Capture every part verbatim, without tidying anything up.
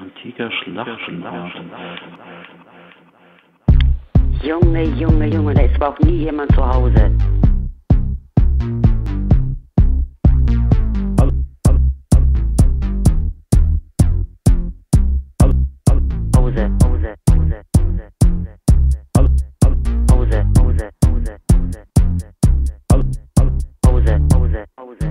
Antiker Schlachtort. Junge, Junge, Junge, da ist aber auch nie jemand zu Hause. Hause, Hause, Hause, Hause, Hause, Hause, Hause, Hause, Hause, Hause.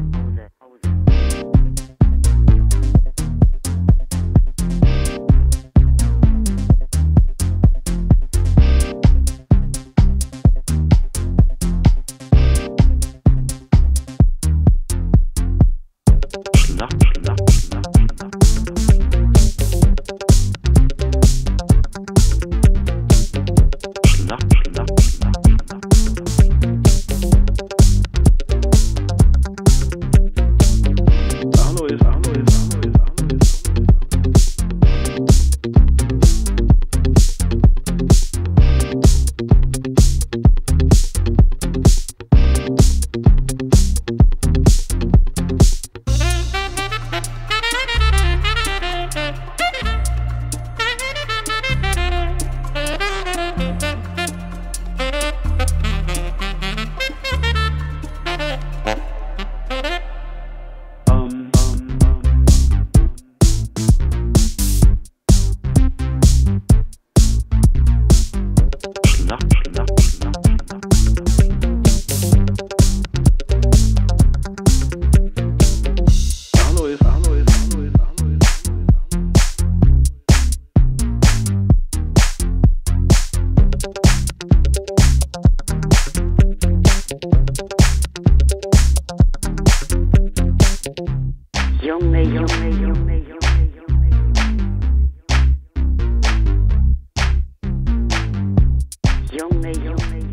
Schlacht, Schlacht, Schlacht, Schlacht, Schlacht, Schlacht, Arno ist, Arno ist, Arno ist, Arno ist. Junge, Junge, Junge, Junge, Junge, Junge, Junge, Junge.